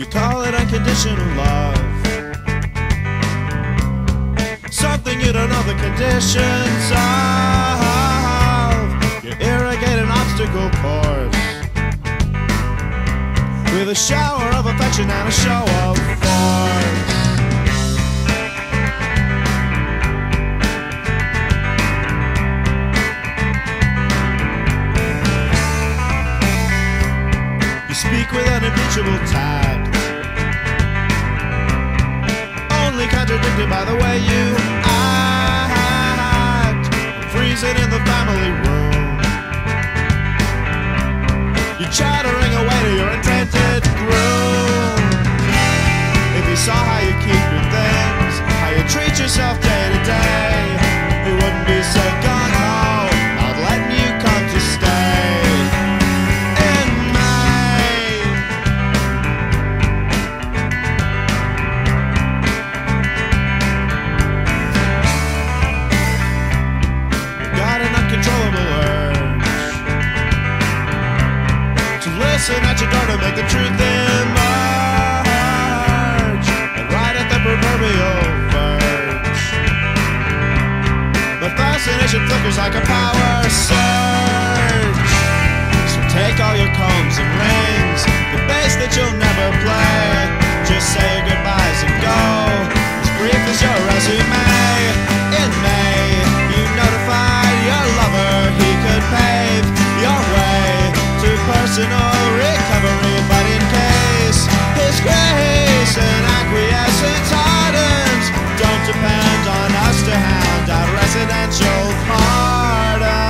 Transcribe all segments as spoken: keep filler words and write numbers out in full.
You call it unconditional love, something you don't know the conditions of. You irrigate an obstacle course with a shower of affection and a show of force. You speak with unimpeachable tact, only contradicted by the way you act. Freezing in the family room, you're chattering away to your intended groom. If you saw how you keep your things, how you treat yourself day to day, you wouldn't be so gung-ho about letting you come to stay in May. You got an uncontrollable urge to listen at your door to make the truth emerge, and right at the proverbial verge, the fascination flickers like a power surge. So take all your combs and rings, the bass that you'll never play, just say your goodbyes and go, as brief as your resume. In May, you notified your lover he could pave your way to personal recovery, but in case his grace and acquiescence hardens, don't depend on us to hand out residential pardons.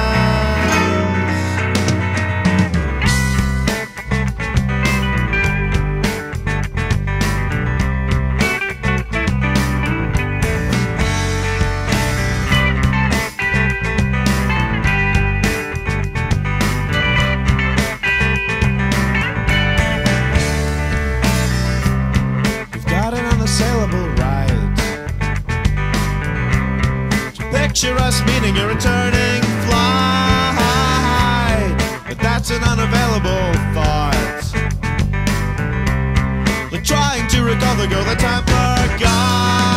Picture us meeting your returning flight, but that's an unavailable thought. Like trying to recall the girl that time forgot.